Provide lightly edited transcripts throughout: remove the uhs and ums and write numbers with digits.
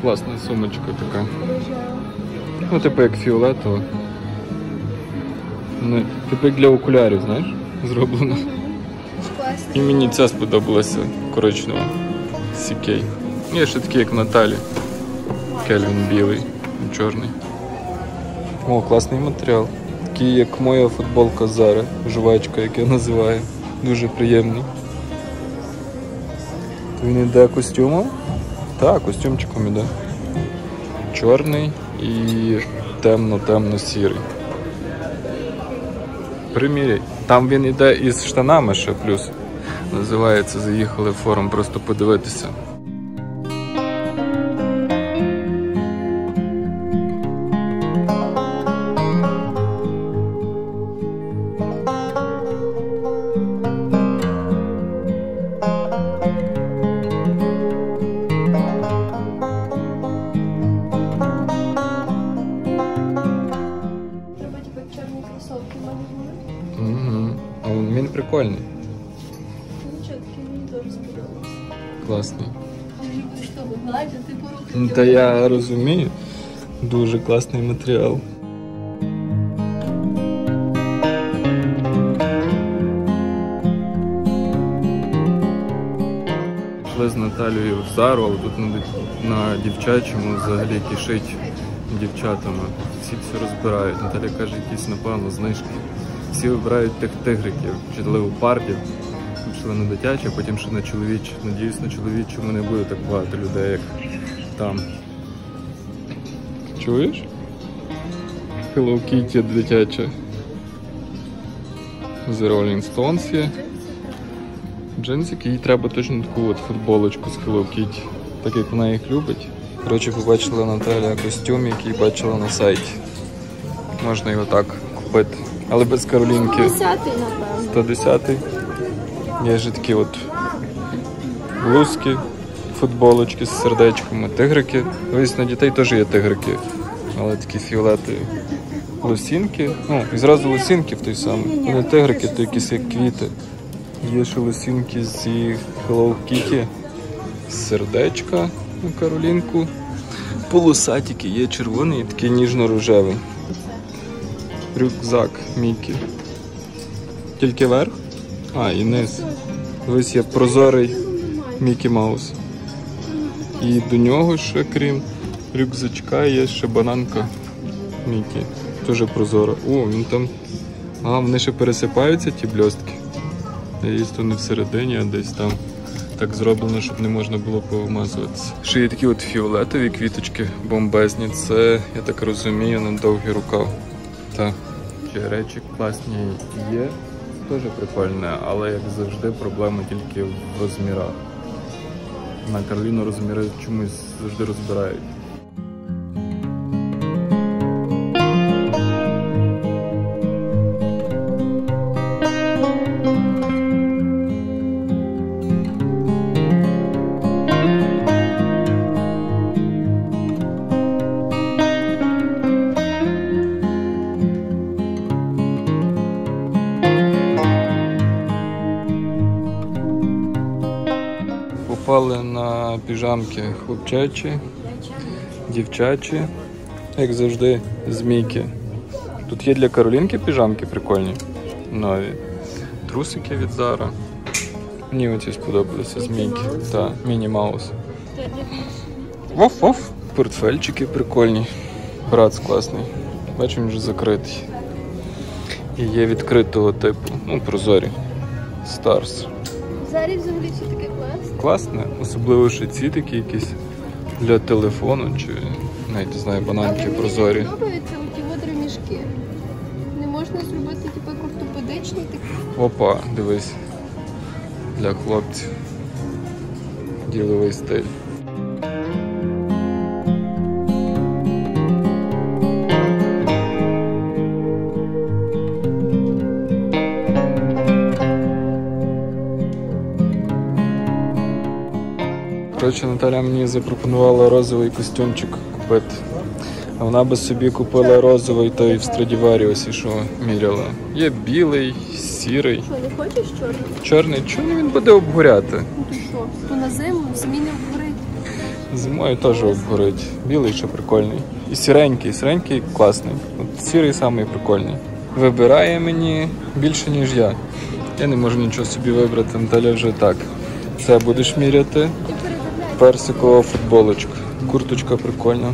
класна сумочка така. Ну, типу як фіолетова. Ну, типу як для окулярів, знаєш, зроблено. І мені ця сподобалася, коричнева. CK. Є ще такі, як в Наталі. Кельвін білий, чорний. О, класний матеріал. Такий, як моя футболка Zara, жувачка, як я називаю. Дуже приємний. Він йде костюмом? Так, костюмчиком йде. Чорний і темно-темно-сірий. Приміряй. Там він йде із штанами ще плюс. Називається «Заїхали в форум» просто подивитися. Він прикольний. Класний. Та я розумію. Дуже класний матеріал. Пішли з Наталією в Зару, але тут на дівчачому взагалі кишить дівчатами. Всі все розбирають. Наталя каже, якісь, напевно, знижки. Всі вибирають тих тигриків, чи леопардів. Пішли на дитячі, а потім ще на чоловічі. Надіюсь, на чоловічому не буде так багато людей, як там. Чуєш? Hello Kitty дитяча. The Rolling Stones є. Джинсики, їй треба точно таку от футболочку з Hello Kitty, так як вона їх любить. Коротше, побачила Наталя костюм, який бачила на сайті. Можна його так купити. Але без Каролінки. 110-й, напевно. 110-й. Є ж такі от блузки, футболочки з сердечками, тигрики. Ось на дітей теж є тигрики, але такі фіолетові. Лосінки. Ну, і зразу лосінки в той самий. Не тигрики, то якісь як квіти. Є ще лосінки з Hello Kitty, сердечка на Каролінку. Полосатики, є червоний і такий ніжно-рожевий. Рюкзак Мікі. Тільки верх? А, і низ. Ось є прозорий Мікі Маус. І до нього ще, крім рюкзачка, є ще бананка Мікі. Дуже прозора. О, він там... А, вони ще пересипаються, ті блістки. Надіюсь, то не всередині, а десь там так зроблено, щоб не можна було повмазуватися. Ще є такі от фіолетові квіточки бомбезні. Це, я так розумію, на довгий рукав. Так. Речі класні є, теж прикольне, але як завжди проблема тільки в розмірах. На Кароліну розміри чомусь завжди розбирають. Попали на піжамки хлопчачі, дівчачі, як завжди, змійки. Тут є для Каролінки піжамки прикольні, нові. Трусики від Zara. Мені оці сподобалися змійки та міні-маус. Воф-воф. Портфельчики прикольні. Братс класний. Бачу, він вже закритий. І є відкритого типу, ну, прозорі. Stars. Зарі взагалі все таке класне. Класне, особливо ще ці такі якісь для телефону, чи навіть не знаю, бананки прозорі. Мені подобаються ті ремішки. Не можна зробити типу ортопедичний такий. Опа, дивись. Для хлопців. Діловий стиль. Коротше, Наталя мені запропонувала розовий костюмчик купити. А вона би собі купила розовий той в Страдіваріусі, що міряла. Є білий, сірий. Що, не хочеш чорний? Чорний, чому він буде обгоряти? Ну то що? То на зиму, в зимі не обгорить. Зимою теж обгорить. Білий ще прикольний. І сіренький класний. От сірий самий прикольний. Вибирає мені більше, ніж я. Я не можу нічого собі вибрати, Наталя вже так. Це будеш міряти. Персикова футболочка. Курточка прикольна.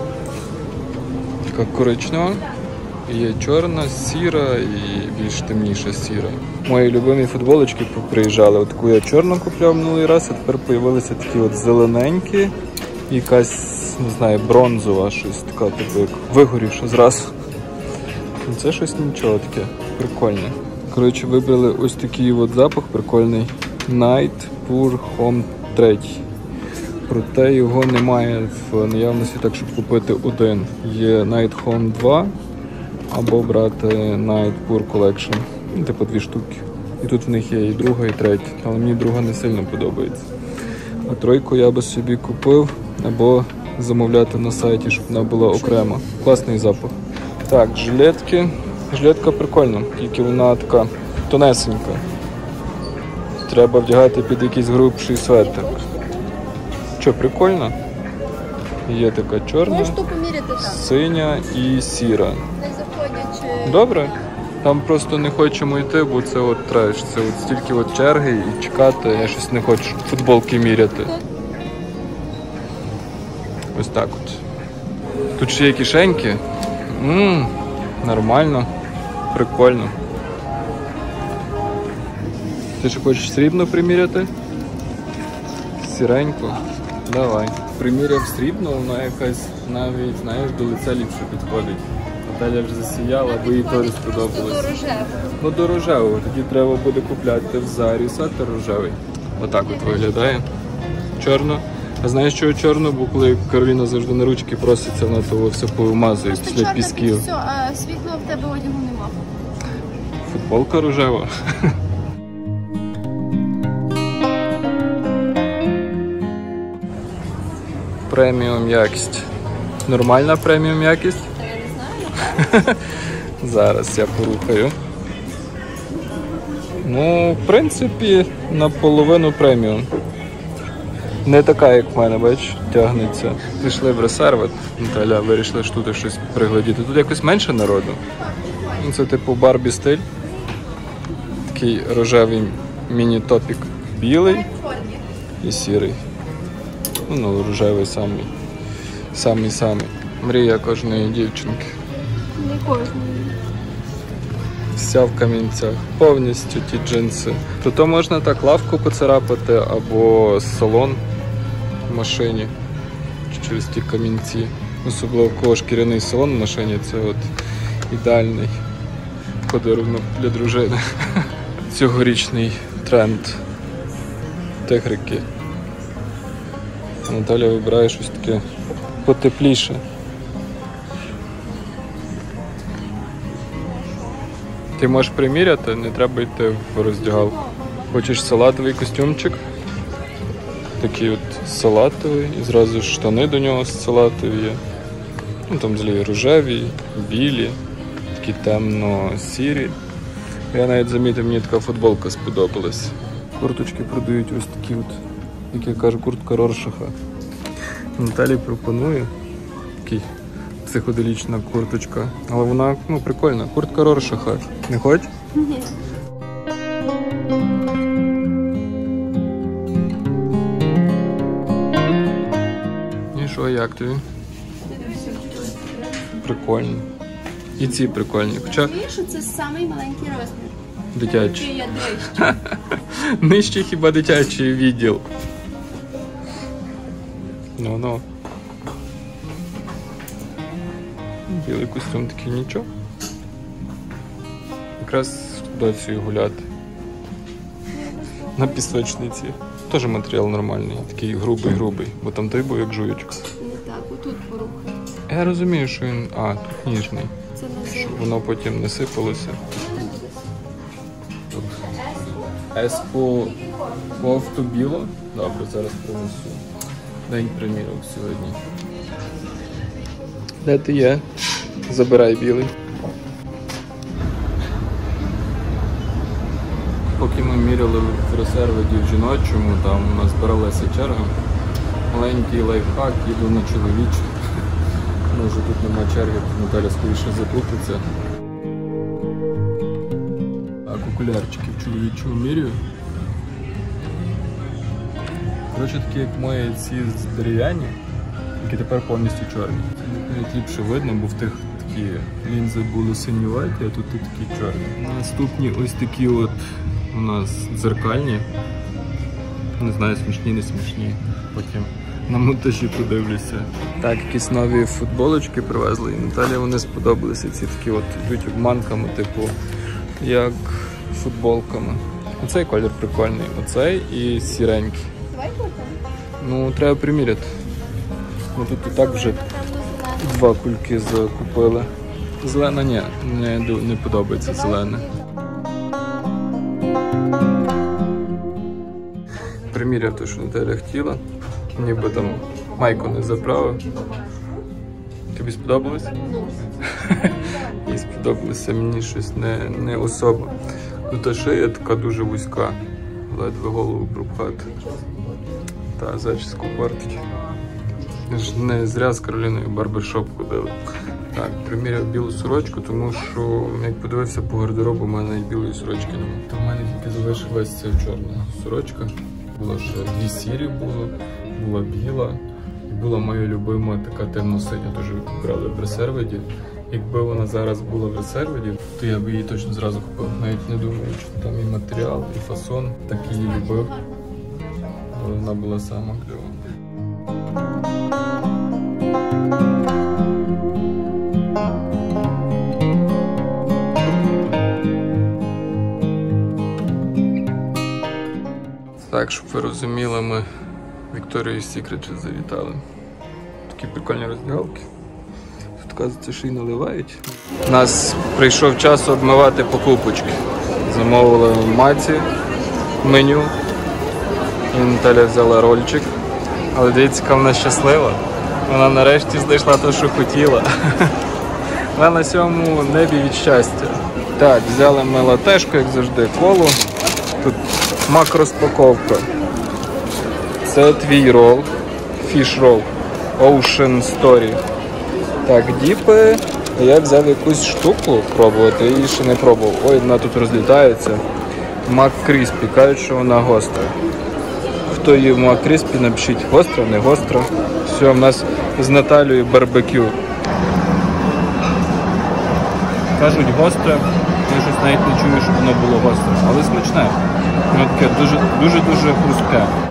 Така коричнева. Є чорна, сіра і більш темніша сіра. Мої любимі футболочки приїжджали. От таку я чорну купляв минулий раз, а тепер з'явилися такі от зелененькі. Якась, не знаю, бронзова щось така, типу як вигорівша зразу. Це щось нічого таке, прикольне. Коротше, вибрали ось такий от запах прикольний. Night Pure Home 3. Проте його немає в наявності, так щоб купити один. Є Night Home 2 або брати Night Pure Collection. Типу 2 штуки. І тут в них є і друга, і третя. Але мені друга не сильно подобається. А тройку я би собі купив або замовляти на сайті, щоб вона була окремо. Класний запах. Так, жилетки. Жилетка прикольна, тільки вона така тонесенька. Треба вдягати під якийсь грубший светр. Що, прикольно? Є така чорна, Можеш ту поміряти там? синя і сіра. Не заходячи. Добре. Там просто не хочемо йти, бо це от треш. Це от стільки от черги і чекати. Я щось не хочу футболки міряти. Ось так от. Тут ще є кишеньки. Нормально. Прикольно. Ти ще хочеш срібно приміряти? Сіреньку? Давай. Приміряв срібну, вона якась навіть, знаєш, до лиця ліпше підходить. Наталя вже засіяла, бо їй теж сподобалось. До рожевого. Ну до рожевого, тоді треба буде купляти в Зарі светр рожевий. Отак от виглядає. Чорно. А знаєш, чого чорно? Бо коли Кароліна завжди на ручки проситься, вона того все повимазує після пісків. Все, а світло в тебе одягу нема. Футболка рожева. Преміум якість. Нормальна преміум якість? Та я не знаю. Зараз я порухаю. Ну, в принципі, наполовину преміум. Не така, як в мене, бачиш, тягнеться. Пішли в резерв, Наталя вирішила ж тут щось приглядіти. Тут якось менше народу. Ну, це типу Барбі стиль. Такий рожевий міні-топік. Білий і сірий. Ну, рожевий самий. Мрія кожної дівчинки. Не кожної. Вся в камінцях. Повністю ті джинси. То можна так лавку поцарапати або салон в машині через ті камінці. Особливо в кого шкіряний салон в машині, це от ідеальний подарунок для дружини. Цьогорічний тренд тигрики. Наталя вибирає щось таке потепліше. Ти можеш приміряти, не треба йти в роздягалку. Хочеш салатовий костюмчик? Такий от салатовий, і зразу штани до нього салатові є. Ну, там взагалі рожеві, білі, такі темно-сірі. Я навіть замітив, мені така футболка сподобалась. Курточки продають ось такі от, як я кажу, куртка Роршаха. Наталі пропоную такий психоделічна курточка. Але вона, ну, прикольна. Куртка Роршаха. Не хочеш? Ні. І що, як тобі? Прикольно. І ці прикольні. Хоча Розумієш, що це самий маленький розмір. дитячі. Який я дрищу. Нижче хіба дитячий відділ. Ну. Білий костюм такий нічого. Якраз доцею гуляти. На пісочниці. Теж матеріал нормальний, такий грубий, бо там той був як жуючка. Не так, отут порухай. Я розумію, що він... тут ніжний. Це на Щоб воно потім не сипалося. Еспо кофту біло. Добре, зараз принесу. День примірок сьогодні. Де ти є? Забирай білий. Поки ми міряли в резерві в жіночому, там у нас збиралася черга. Маленький лайфхак, їду на чоловічі. Може тут нема черги, Наталя скоріше заплутаться. Так, окулярчики в чоловічому міряю. Коротше, такі як мої ці дерев'яні, які тепер повністю чорні. Навіть ліпше видно, бо в тих такі лінзи були синюваті, а тут такі чорні. Наступні ось такі от у нас дзеркальні. Не знаю, смішні, не смішні. Потім на монтажі подивлюся. Так, якісь нові футболочки привезли, і Наталі вони сподобалися. Ці такі от йдуть обманками, типу, як футболками. Оцей колір прикольний, оцей і сіренький. Ну, треба приміряти. Ми тут і так вже 2 кульки закупили. Зелена ні, не подобається зелене. Приміряв те, що Наталя хотіла. Ніби там майку не заправив. Тобі сподобалось? Їй сподобалося, мені щось не особо. Ну та шия така дуже вузька. Ледве голову пропхати. Та зачіску портить. Не зря з Кароліною в барбершоп ходили. Так, приміряв білу сорочку, тому що, як подивився по гардеробу, у мене і білої сорочки немає. То в мене тільки залишилась ця чорна сорочка. Було ще 2 сірі була біла і була моя любима така темно-синя, теж брали в Ресерведі. Якби вона зараз була в Ресерведі, то я б її точно зразу купив. Навіть не думаю, що там і матеріал, і фасон. Так її любив, але вона була сама кльова. Так, щоб ви розуміли, ми в Victoria's Secret завітали. Такі прикольні роздягалки. Тут, кажуть, ще й наливають. У нас прийшов час обмивати покупочки. Замовили в Маці меню. І Наталя взяла рольчик. Але дивіться, яка вона щаслива. Вона нарешті знайшла те, що хотіла. Вона на цьому небі від щастя. Так, взяли ми латешку, як завжди, колу. Тут макрозпаковка. Це твій рол, фіш рол, Ocean Story. Так, діпи. Я взяв якусь штуку пробувати, її ще не пробував. Ой, вона тут розлітається. Маккріспі, кажуть, що вона гостра. Хто їв Маккріспі, напишіть, гостра, не гостра. Все, в нас з Наталією барбекю. Кажуть, гостре. Я щось навіть не чую, щоб воно було гостре. Але смачне. Воно таке дуже хрустке.